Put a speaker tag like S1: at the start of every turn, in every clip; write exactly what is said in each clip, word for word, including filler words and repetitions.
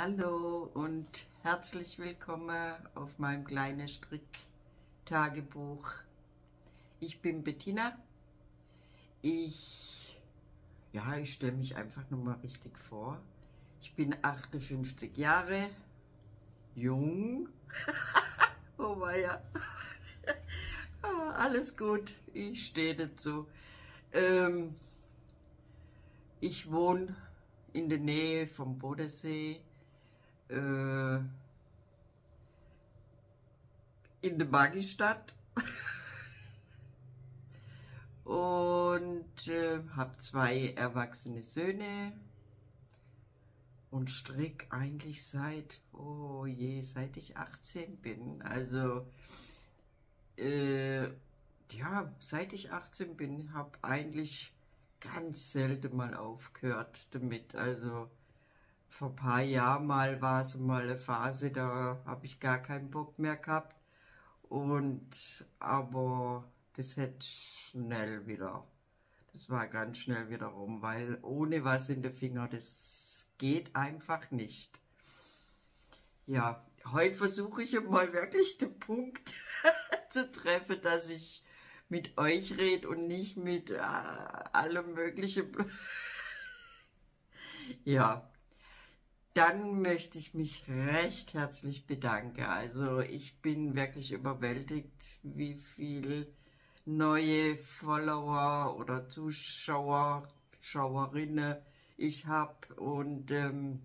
S1: Hallo und herzlich willkommen auf meinem kleinen Stricktagebuch. Ich bin Bettina. Ich, ja, ich stelle mich einfach nur mal richtig vor. Ich bin achtundfünfzig Jahre, jung. Oh weia. Ah, alles gut, ich stehe dazu. Ähm, ich wohne in der Nähe vom Bodensee. Äh, in der Magistadt und äh, habe zwei erwachsene Söhne und strick eigentlich seit, oh je, seit ich achtzehn bin. Also, äh, ja, seit ich achtzehn bin, habe eigentlich ganz selten mal aufgehört damit. Also, vor ein paar Jahren mal war es mal eine Phase, da habe ich gar keinen Bock mehr gehabt. Und aber das hätte schnell wieder, das war ganz schnell wieder rum, weil ohne was in den Finger, das geht einfach nicht. Ja, heute versuche ich mal wirklich den Punkt zu treffen, dass ich mit euch rede und nicht mit äh, allem möglichen. Ja. Dann möchte ich mich recht herzlich bedanken. Also ich bin wirklich überwältigt, wie viele neue Follower oder Zuschauer, Schauerinnen ich habe. Und, ähm,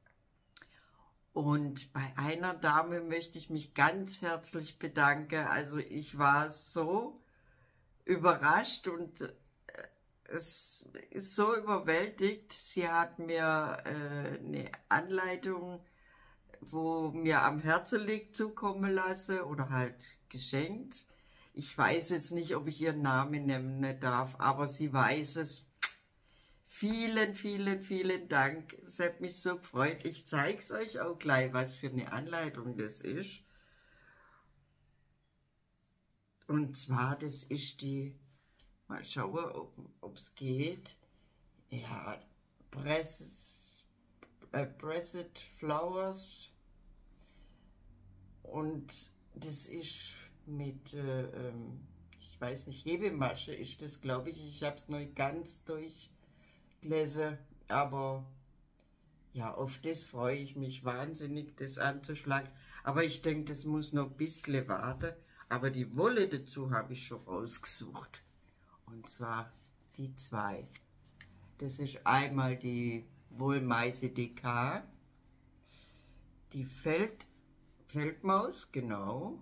S1: und bei einer Dame möchte ich mich ganz herzlich bedanken. Also ich war so überrascht und es ist so überwältigt. Sie hat mir äh, eine Anleitung, wo mir am Herzen liegt, zukommen lassen oder halt geschenkt. Ich weiß jetzt nicht, ob ich ihren Namen nennen darf, aber sie weiß es. Vielen, vielen, vielen Dank. Es hat mich so gefreut. Ich zeige es euch auch gleich, was für eine Anleitung das ist. Und zwar, das ist die... Mal schauen, ob es geht. Ja, Press, äh, Pressed Flowers. Und das ist mit, äh, ähm, ich weiß nicht, Hebemasche ist das, glaube ich. Ich habe es noch nicht ganz durchgelesen. Aber ja, auf das freue ich mich wahnsinnig, das anzuschlagen. Aber ich denke, das muss noch ein bisschen warten. Aber die Wolle dazu habe ich schon rausgesucht. Und zwar die zwei. Das ist einmal die Wollmeise D K, die Feld, Feldmaus, genau.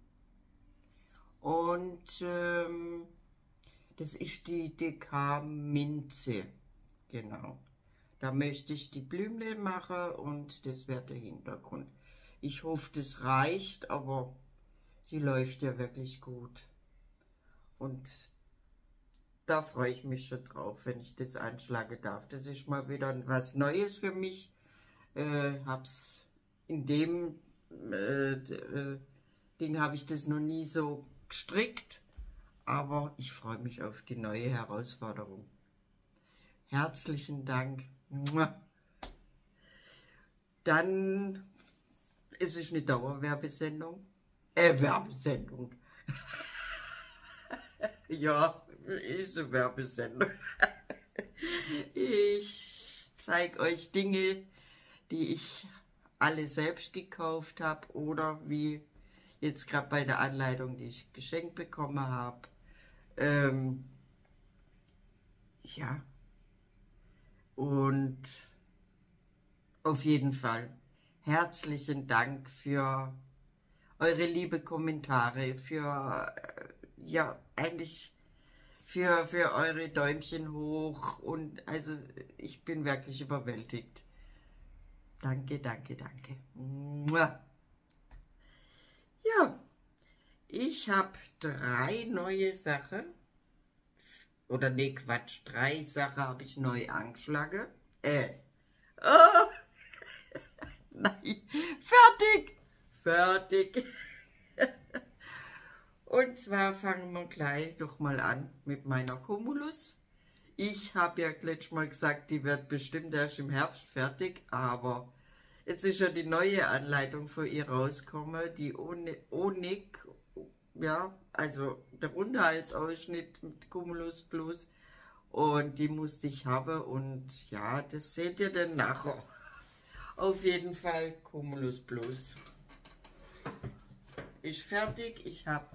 S1: Und ähm, das ist die D K Minze, genau. Da möchte ich die Blümchen machen und das wird der Hintergrund. Ich hoffe, das reicht, aber die läuft ja wirklich gut. Und da freue ich mich schon drauf, wenn ich das anschlagen darf. Das ist mal wieder was Neues für mich. Äh, hab's in dem äh, äh, Ding habe ich das noch nie so gestrickt, aber ich freue mich auf die neue Herausforderung. Herzlichen Dank. Dann ist es eine Dauerwerbesendung. Äh, Werbesendung. Ja, ist eine Werbesendung. Ich zeige euch Dinge, die ich alle selbst gekauft habe oder wie jetzt gerade bei der Anleitung, die ich geschenkt bekommen habe. Ähm, ja, und auf jeden Fall herzlichen Dank für eure liebe Kommentare, für ja, eigentlich für, für eure Däumchen hoch und also ich bin wirklich überwältigt. Danke, danke, danke. Ja, ich habe drei neue Sachen, oder nee, Quatsch, drei Sachen habe ich neu angeschlagen. Äh, oh, nein, fertig, fertig. Und zwar fangen wir gleich doch mal an mit meiner Cumulus. Ich habe ja letztes Mal gesagt, die wird bestimmt erst im Herbst fertig, aber Jetzt ist ja die neue Anleitung für ihr rausgekommen, die ohne Onik, ja, also der Rundhalsausschnitt mit Cumulus Plus. Und die musste ich haben und ja, das seht ihr dann nachher. Auf jeden Fall Cumulus Plus. Ist fertig. Ich habe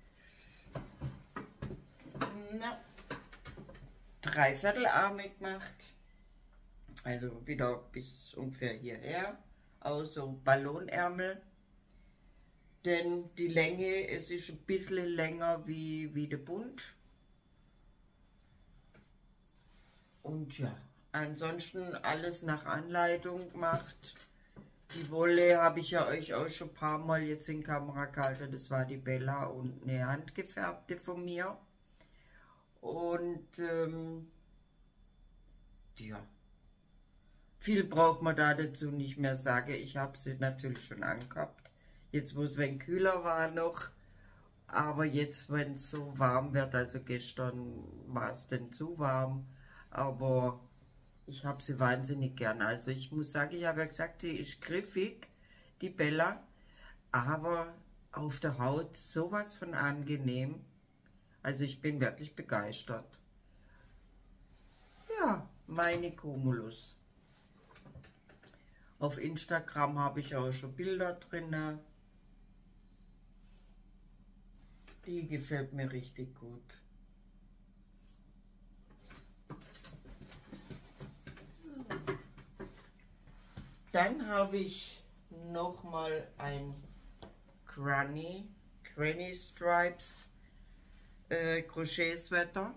S1: Dreiviertelarme gemacht. Also wieder bis ungefähr hierher. Außer Ballonärmel. Denn die Länge, es ist ein bisschen länger wie, wie der Bund. Und ja, ansonsten alles nach Anleitung gemacht. Die Wolle habe ich ja euch auch schon ein paar Mal jetzt in Kamera gehalten. Das war die Bella und eine handgefärbte von mir. Und ähm, ja, viel braucht man da dazu nicht mehr sagen. Ich habe sie natürlich schon angehabt. Jetzt, wo es wenn kühler war noch. Aber jetzt, wenn es so warm wird, also gestern war es denn zu warm. Aber ich habe sie wahnsinnig gern. Also ich muss sagen, ich habe ja gesagt, die ist griffig, die Bella. Aber auf der Haut sowas von angenehm. Also ich bin wirklich begeistert. Ja, meine Cumulus. Auf Instagram habe ich auch schon Bilder drin. Die gefällt mir richtig gut. Dann habe ich noch mal ein Granny, Granny Stripes äh, Crochet-Sweater.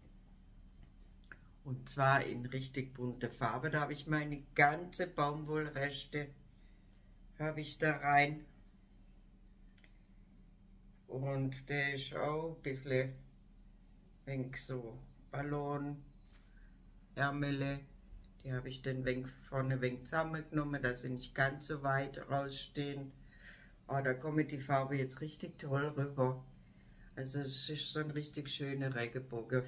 S1: Und zwar in richtig bunter Farbe. Da habe ich meine ganze Baumwollreste habe ich da rein. Und der ist auch ein bisschen wenig so Ballon, Ärmele. Die habe ich dann wenig vorne wenig zusammengenommen, dass sie nicht ganz so weit rausstehen. Oh, da kommt die Farbe jetzt richtig toll rüber. Also es ist so ein richtig schöner Regenbogen.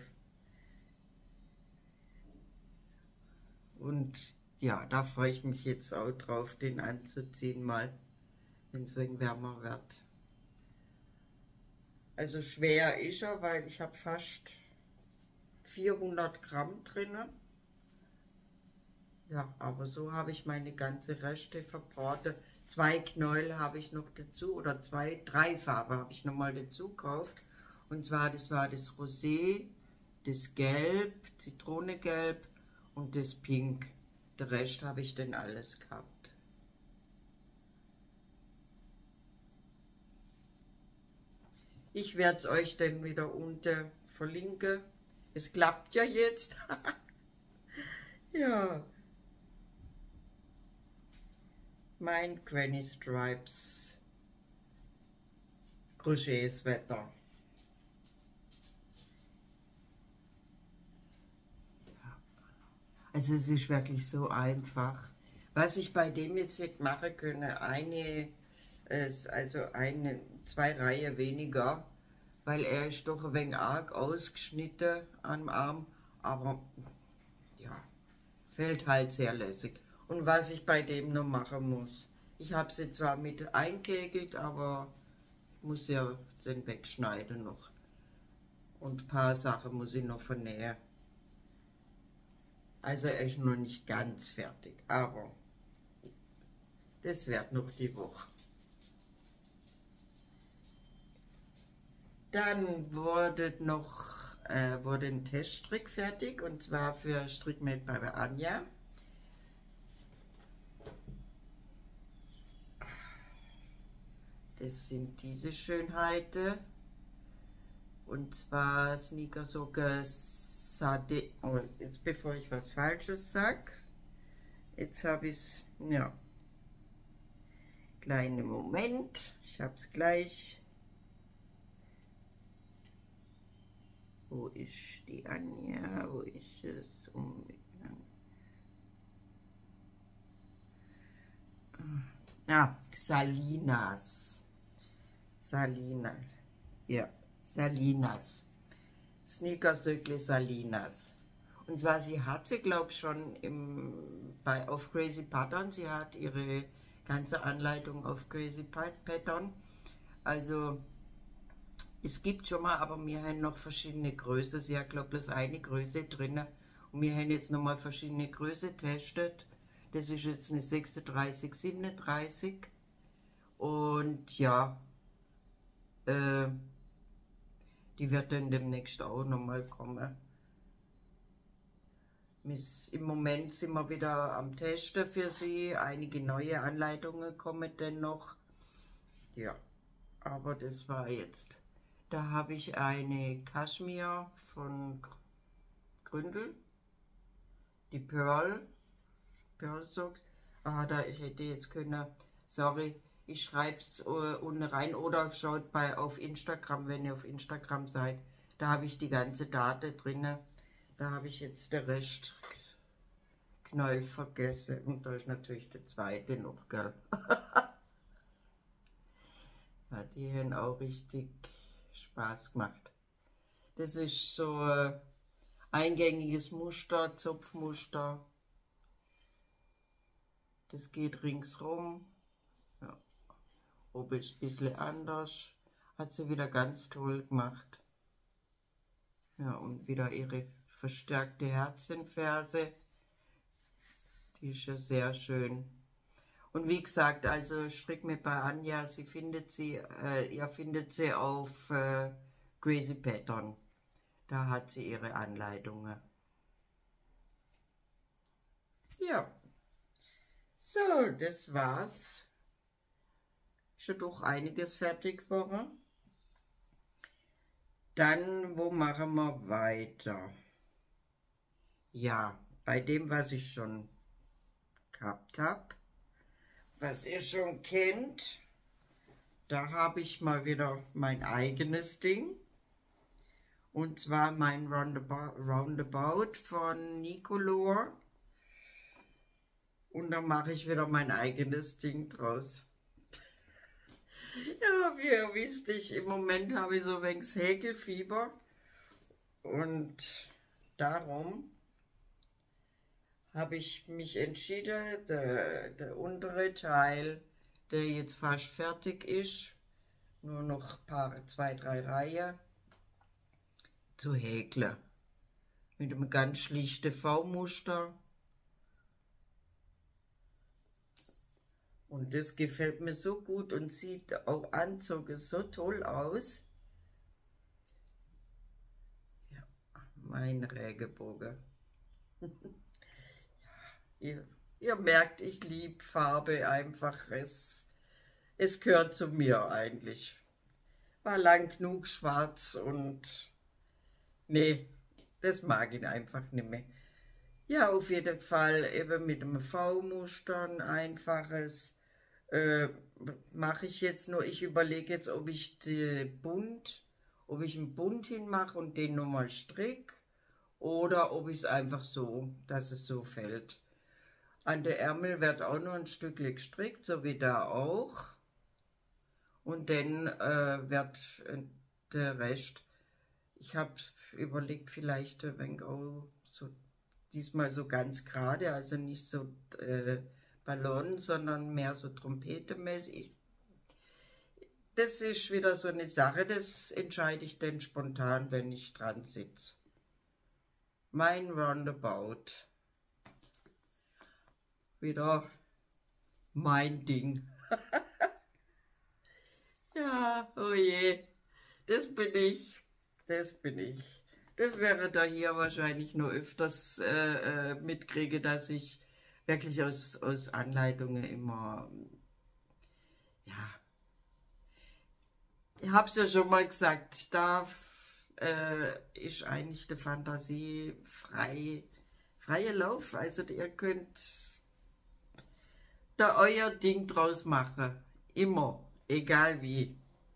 S1: Und ja, da freue ich mich jetzt auch drauf, den anzuziehen mal, wenn es wegen wärmer wird. Also schwer ist er, weil ich habe fast vierhundert Gramm drin. Ja, aber so habe ich meine ganze Reste verbraten. Zwei Knäuel habe ich noch dazu, oder zwei, drei Farben habe ich nochmal dazu gekauft. Und zwar, das war das Rosé, das Gelb, Zitronengelb und das Pink. Der Rest habe ich dann alles gehabt. Ich werde es euch dann wieder unten verlinken. Es klappt ja jetzt. Ja. Mein Granny Stripes Crochet-Sweater. Also es ist wirklich so einfach. Was ich bei dem jetzt hätte machen können, eine, also eine, zwei Reihen weniger, weil er ist doch ein wenig arg ausgeschnitten am Arm, aber ja, fällt halt sehr lässig. Und was ich bei dem noch machen muss, ich habe sie zwar mit eingekegelt, aber ich muss ja den wegschneiden noch. Und ein paar Sachen muss ich noch vernähen. Also er ist noch nicht ganz fertig, aber das wird noch die Woche. Dann wurde noch äh, wurde ein Teststrick fertig, und zwar für Strickmate bei Anja. Das sind diese Schönheiten, und zwar Sneakersocke Sade. Oh, jetzt bevor ich was Falsches sag, jetzt habe ich es, ja, kleinen Moment, ich habe es gleich. Wo ist die Anja? Wo ist es? Umgegangen. Ah, Salinas. Salinas. Ja, Salinas. Sneakersöckle Salinas. Und zwar, sie hatte, glaube ich, schon im, bei, auf Crazy Pattern, sie hat ihre ganze Anleitung auf Crazy Pattern. Also, es gibt schon mal, aber wir haben noch verschiedene Größen. Sie hat, glaube ich, bloß eine Größe drin. Und wir haben jetzt nochmal verschiedene Größen getestet. Das ist jetzt eine sechsunddreißig, siebenunddreißig. Und ja, äh, die wird dann demnächst auch nochmal kommen. Im Moment sind wir wieder am Testen für sie. Einige neue Anleitungen kommen dann noch. Ja, aber das war jetzt. Da habe ich eine Kaschmir von Gründel. Die Pearl. Pearl Socks. Ah, da ich hätte jetzt können. Sorry, ich schreibe es uh, unten rein oder schaut bei auf Instagram, wenn ihr auf Instagram seid. Da habe ich die ganze Daten drin. Da habe ich jetzt den Rest Knäuel vergessen. Und da ist natürlich der zweite noch, gell? Ja, die haben auch richtig Spaß gemacht. Das ist so ein eingängiges Muster, Zopfmuster. Das geht ringsrum. Ja. Oben ist ein bisschen anders. Hat sie wieder ganz toll gemacht. Ja, und wieder ihre verstärkte Herzchenferse. Die ist ja sehr schön. Und wie gesagt, also strick mit bei Anja, sie findet sie, äh, ihr findet sie auf äh, Crazy Pattern. Da hat sie ihre Anleitungen. Ja. So, das war's. Schon doch einiges fertig geworden. Dann, wo machen wir weiter? Ja, bei dem, was ich schon gehabt habe, was ihr schon kennt, da habe ich mal wieder mein eigenes Ding. Und zwar mein Roundabout, Roundabout von Nicolor. Und dann mache ich wieder mein eigenes Ding draus. Ja, wie ihr wisst, ich, im Moment habe ich so ein wenig Häkelfieber. Und darum habe ich mich entschieden, der, der untere Teil, der jetzt fast fertig ist, nur noch ein paar, zwei, drei Reihen, zu häkeln. Mit einem ganz schlichten V-Muster. Und das gefällt mir so gut und sieht auch anzogen so toll aus. Ja, mein Regenbogen. Ja, ihr, ihr merkt, ich liebe Farbe einfach. Es, es gehört zu mir eigentlich. War lang genug schwarz und nee, das mag ich einfach nicht mehr. Ja, auf jeden Fall eben mit einem V-Muster, ein einfaches. Äh, mache ich jetzt nur, ich überlege jetzt, ob ich die Bund, ob ich einen Bund hinmache und den nochmal strick oder ob ich es einfach so, dass es so fällt. An der Ärmel wird auch noch ein Stückchen gestrickt, so wie da auch. Und dann äh, wird äh, der Rest, ich habe überlegt, vielleicht ein wenig auch so, diesmal so ganz gerade, also nicht so äh, Ballon, sondern mehr so trompetemäßig. Das ist wieder so eine Sache, das entscheide ich dann spontan, wenn ich dran sitze. Mein Roundabout. Wieder mein Ding. Ja, oh je, das bin ich, das bin ich. Das wäre da hier wahrscheinlich nur öfters äh, äh, mitkriege, dass ich wirklich aus, aus Anleitungen immer, ja, ich habe es ja schon mal gesagt, da äh, ist eigentlich die Fantasie frei, freie Lauf. Also ihr könnt da euer Ding draus machen, immer, egal wie.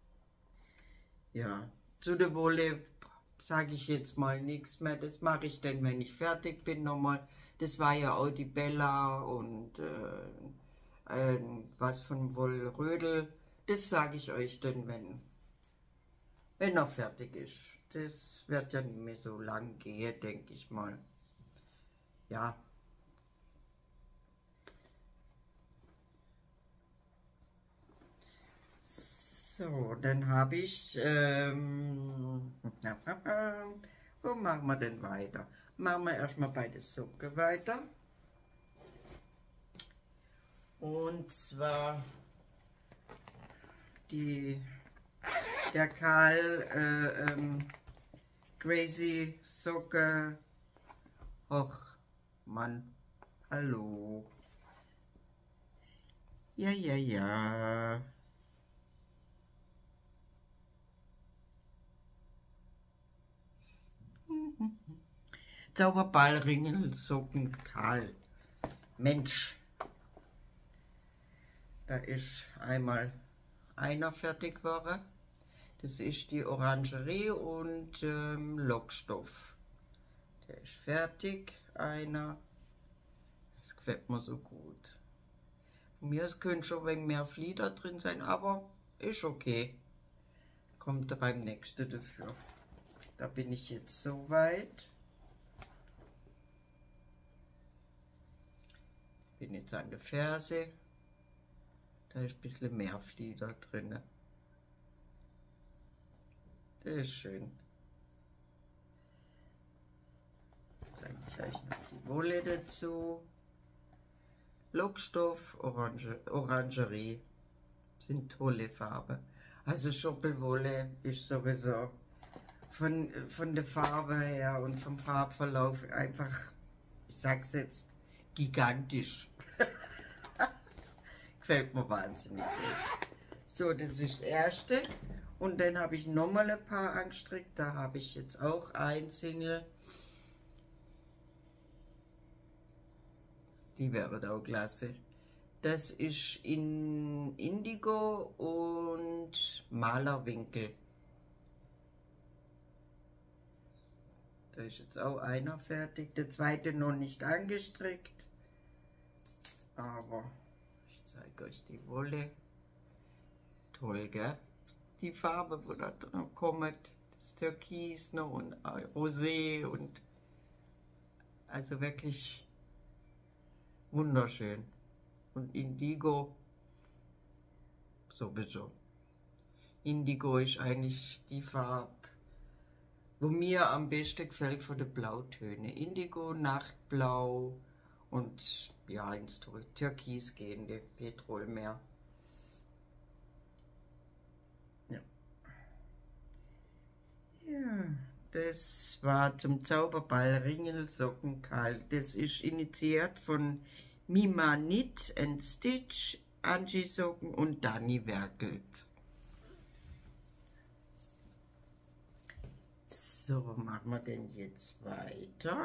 S1: Ja, zu der Wolle sage ich jetzt mal nichts mehr, das mache ich dann, wenn ich fertig bin nochmal. Das war ja auch die Bella und äh, äh, was von Wollrödel. Das sage ich euch dann, wenn, wenn er fertig ist. Das wird ja nicht mehr so lang gehen, denke ich mal. ja. So, dann habe ich, ähm, wo machen wir denn weiter? Machen wir erstmal bei der Socke weiter. Und zwar die, der Karl äh, ähm, Crazy Socke. Och, Mann, hallo. Ja, ja, ja. Zauberball, Ringel, Socken, Karl. Mensch. Da ist einmal einer fertig geworden. Das ist die Orangerie und ähm, Lockstoff. Der ist fertig, einer. Das gefällt mir so gut. Von mir es können schon ein wenig mehr Flieder drin sein, aber ist okay. Kommt beim nächsten dafür. Da bin ich jetzt soweit. Bin jetzt an der Ferse. Da ist ein bisschen mehr Flieder drin. Das ist schön. Jetzt zeige ich euch noch die Wolle dazu. Lockstoff, Orange, Orangerie. Sind tolle Farben. Also Schoppelwolle ist sowieso von, von der Farbe her und vom Farbverlauf einfach, ich sag's jetzt, gigantisch. Gefällt mir wahnsinnig gut. So, das ist das erste. Und dann habe ich nochmal ein paar angestrickt. Da habe ich jetzt auch ein Single. Die wäre auch klasse. Das ist in Indigo und Malerwinkel. Da ist jetzt auch einer fertig. Der zweite noch nicht angestrickt. Aber ich zeige euch die Wolle. Toll, gell? Die Farbe, wo da drin kommt. Das Türkis noch und Rosé und also wirklich wunderschön. Und Indigo sowieso. Indigo ist eigentlich die Farbe, wo mir am besten gefällt von den Blautönen. Indigo, Nachtblau und ja, ins Türkis gehende Petrolmeer. Ja. Ja, das war zum Zauberball Ringelsocken Karl. Das ist initiiert von Mima Knit and Stitch, Angie Socken und Dani Werkelt. So, machen wir denn jetzt weiter?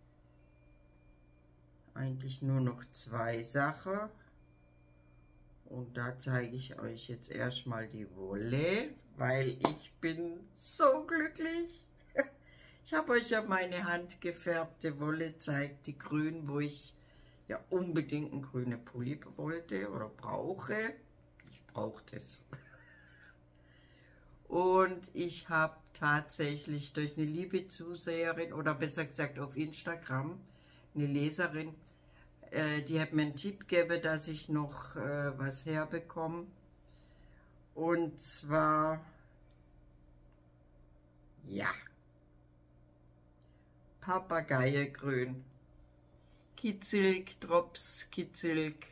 S1: Eigentlich nur noch zwei Sachen. Und da zeige ich euch jetzt erstmal die Wolle, weil ich bin so glücklich. Ich habe euch ja meine handgefärbte Wolle gezeigt, die grün, wo ich ja unbedingt einen grünen Pulli wollte oder brauche. Ich brauche das. Und ich habe tatsächlich durch eine liebe Zuseherin oder besser gesagt auf Instagram eine Leserin, äh, die hat mir einen Tipp gegeben, dass ich noch äh, was herbekomme. Und zwar, ja, Papageiengrün. Kitzilk, Drops, Kitzilk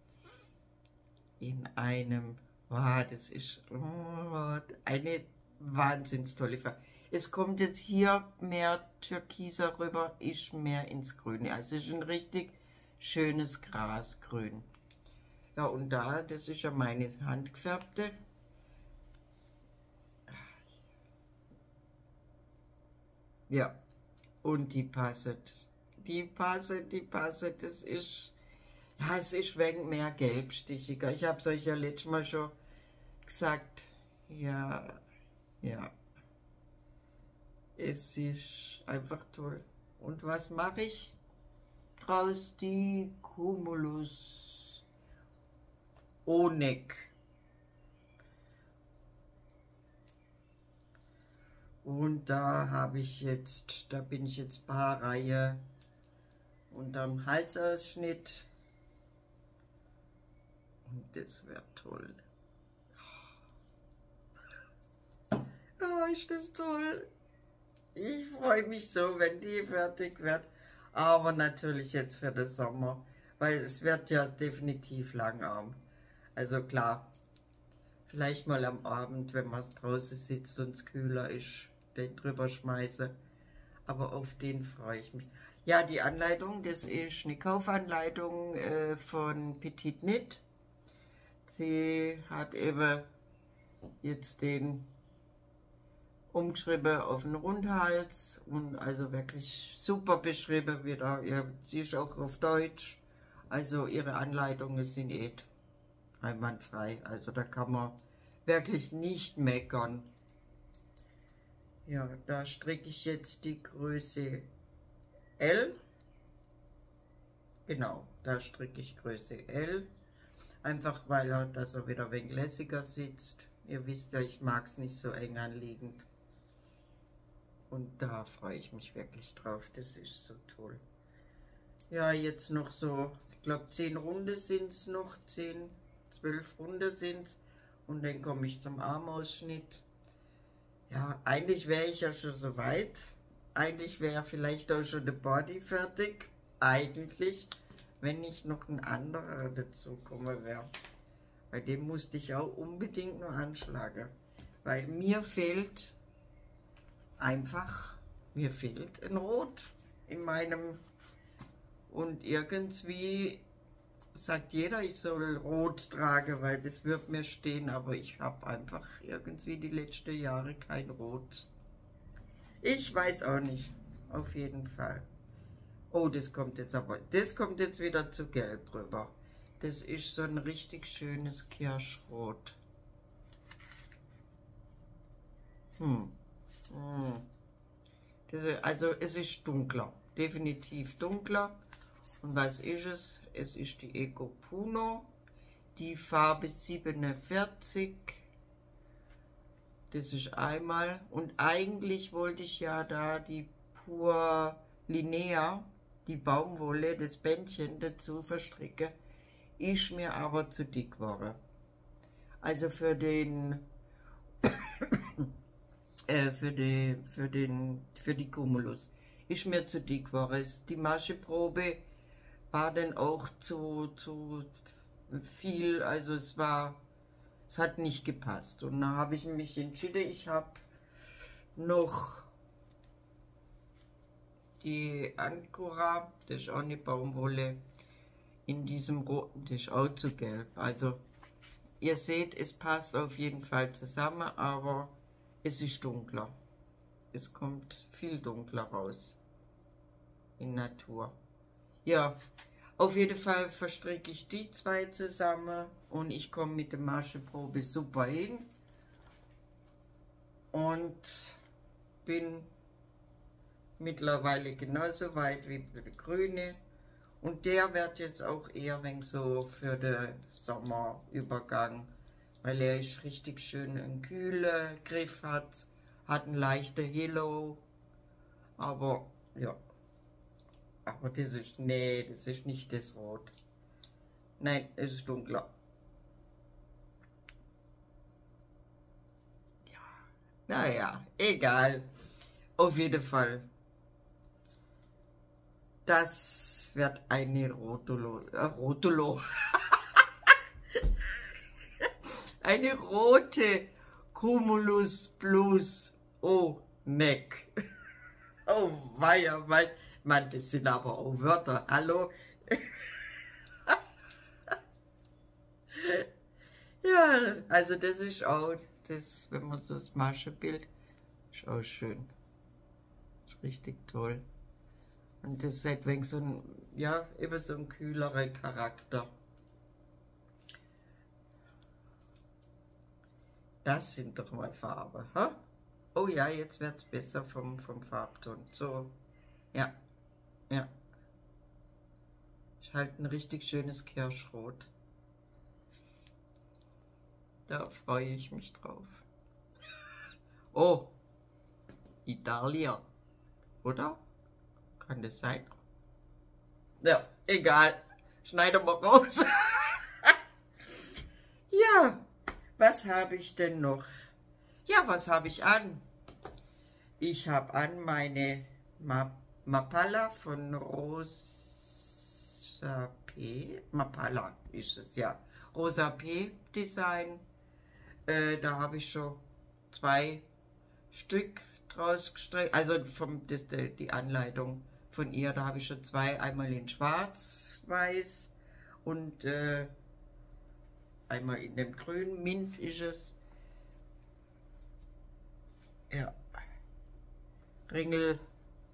S1: in einem, wow, das ist oh, eine wahnsinns tolle Farbe. Es kommt jetzt hier mehr Türkiser rüber, ist mehr ins Grüne. Also es ist ein richtig schönes Grasgrün. Ja, und da, das ist ja meine handgefärbte. Ja, und die passet. Die passet, die passet. Das ist, ja, es ist wegen mehr gelbstichiger. Ich habe es euch ja letztes Mal schon gesagt. Ja, ja. Es ist einfach toll. Und was mache ich draus? Die Cumulus Onek. Und da habe ich jetzt, da bin ich jetzt Paarreihe unterm Halsausschnitt. Und das wird toll. Oh, ist das toll. Ich freue mich so, wenn die fertig wird. Aber natürlich jetzt für den Sommer, weil es wird ja definitiv Langarm. Also klar, vielleicht mal am Abend, wenn man draußen sitzt und es kühler ist, den drüber schmeiße. Aber auf den freue ich mich. Ja, die Anleitung, das ist eine Kaufanleitung äh, von Petit Knit. Sie hat eben jetzt den umgeschrieben auf den Rundhals und also wirklich super beschrieben wieder. Ja, sie ist auch auf Deutsch. Also ihre Anleitungen sind eh einwandfrei. Also da kann man wirklich nicht meckern. Ja, da stricke ich jetzt die Größe L. Genau, da stricke ich Größe L. Einfach weil er, dass er wieder ein wenig lässiger sitzt. Ihr wisst ja, ich mag es nicht so eng anliegend. Und da freue ich mich wirklich drauf. Das ist so toll. Ja, jetzt noch so, ich glaube zehn Runde sind es noch. zehn, zwölf Runde sind es. Und dann komme ich zum Armausschnitt. Ja, eigentlich wäre ich ja schon so weit. Eigentlich wäre vielleicht auch schon der Body fertig. Eigentlich, wenn nicht noch ein anderer dazu kommen wäre. Bei dem musste ich auch unbedingt nur anschlagen. Weil mir fehlt einfach, mir fehlt ein Rot in meinem. Und irgendwie sagt jeder, ich soll Rot tragen, weil das wird mir stehen. Aber ich habe einfach irgendwie die letzten Jahre kein Rot. Ich weiß auch nicht, auf jeden Fall. Oh, das kommt jetzt aber, das kommt jetzt wieder zu gelb rüber. Das ist so ein richtig schönes Kirschrot. Hm. Hm. Das ist, also es ist dunkler, definitiv dunkler. Und was ist es? Es ist die Eco Puno, die Farbe siebenundvierzig. Das ist einmal. Und eigentlich wollte ich ja da die Pur Linea, die Baumwolle, das Bändchen dazu verstricken. Ist mir aber zu dick geworden. Also für den äh, für die für den für die Cumulus ist mir zu dick geworden. Die Mascheprobe war dann auch zu zu viel, also es war es hat nicht gepasst. Und dann habe ich mich entschieden, ich habe noch die Ancora, das ist auch eine Baumwolle, in diesem roten, das ist auch zu gelb. Also ihr seht, es passt auf jeden Fall zusammen, aber es ist dunkler. Es kommt viel dunkler raus in Natur. Ja, auf jeden Fall verstricke ich die zwei zusammen und ich komme mit der Mascheprobe super hin und bin mittlerweile genauso weit wie für die Grüne. Und der wird jetzt auch eher wenn so für den Sommerübergang, weil er ist richtig schön einen kühlen Griff hat, hat einen leichten Halo, aber ja, aber das ist, nee, das ist nicht das Rot. Nein, es ist dunkler. Ja, naja, egal. Auf jeden Fall. Das wird eine Rotolo, äh, Rotolo. Eine rote Cumulus Blues. Oh, Neck. Oh, weia, mein. Mann, das sind aber auch Wörter. Hallo? Ja, also das ist auch, das, wenn man so das Maschebild, ist auch schön. Ist richtig toll. Und das hat wegen so ein, ja, eben so ein kühlerer Charakter. Das sind doch mal Farben, ha? Oh ja, jetzt wird es besser vom, vom Farbton. So, ja, ja. Ist halt ein richtig schönes Kirschrot. Da freue ich mich drauf. Oh, Italia, oder? Kann das sein? Ja, egal. Schneiden wir raus. Ja, was habe ich denn noch? Ja, was habe ich an? Ich habe an meine Ma Mapala von Rosa P. Mapala ist es ja. Rosa P. Design. Äh, da habe ich schon zwei Stück draus gestrickt. Also vom, das, die Anleitung von ihr, da habe ich schon zwei. Einmal in schwarz-weiß und äh, einmal in dem grün. Mint ist es. Ja. Ringel.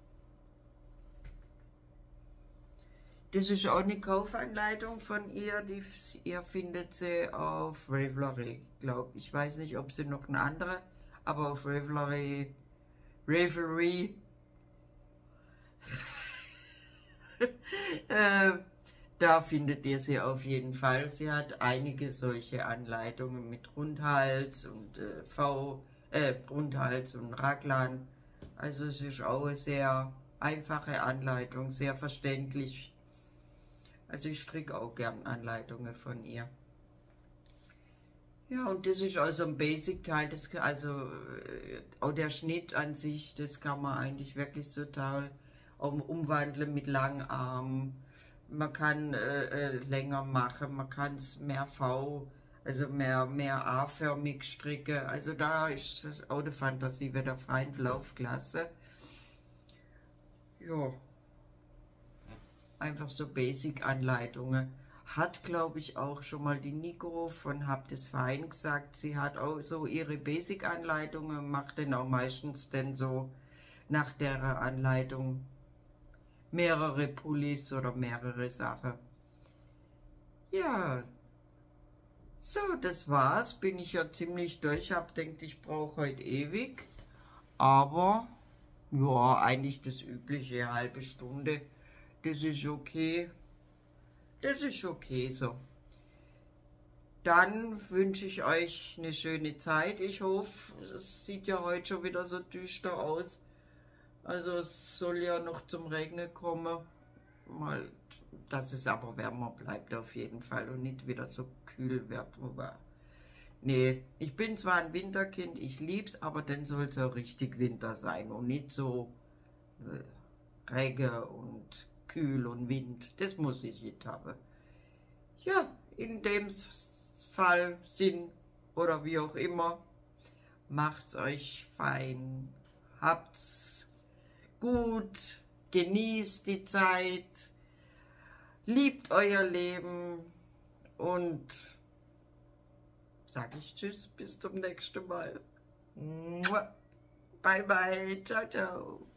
S1: Das ist auch eine Kaufanleitung von ihr, die ihr findet sie auf Ravelry, glaube ich. Ich weiß nicht, ob sie noch eine andere, aber auf Ravelry, Ravelry, äh, da findet ihr sie auf jeden Fall. Sie hat einige solche Anleitungen mit Rundhals und äh, V, äh, Rundhals und Raglan. Also es ist auch eine sehr einfache Anleitung, sehr verständlich. Also ich stricke auch gern Anleitungen von ihr. Ja, und das ist also ein Basic-Teil, das also äh, auch der Schnitt an sich, das kann man eigentlich wirklich total um, umwandeln mit langen Armen. Man kann äh, äh, länger machen, man kann es mehr V, also mehr, mehr A-förmig stricken. Also da ist das auch die Fantasie wieder freien Laufklasse. Ja. Einfach so Basic-Anleitungen. Hat, glaube ich, auch schon mal die Nico von Habt es fein gesagt. Sie hat auch so ihre Basic-Anleitungen, macht dann auch meistens dann so nach der Anleitung mehrere Pullis oder mehrere Sachen. Ja, so, das war's. Bin ich ja ziemlich durch. Hab denkt, ich brauche heute ewig. Aber, ja, eigentlich das übliche, halbe Stunde. Das ist okay. Das ist okay so. Dann wünsche ich euch eine schöne Zeit. Ich hoffe, es sieht ja heute schon wieder so düster aus. Also es soll ja noch zum Regnen kommen. Mal, dass es aber wärmer bleibt auf jeden Fall und nicht wieder so kühl wird. Nee, ich bin zwar ein Winterkind, ich lieb's, aber dann soll es auch richtig Winter sein und nicht so äh, Regen und kühl und Wind. Das muss ich nicht haben. Ja, in dem Fall, Sinn oder wie auch immer, macht's euch fein, habt's gut, genießt die Zeit, liebt euer Leben und sage ich Tschüss, bis zum nächsten Mal. Bye bye, ciao ciao.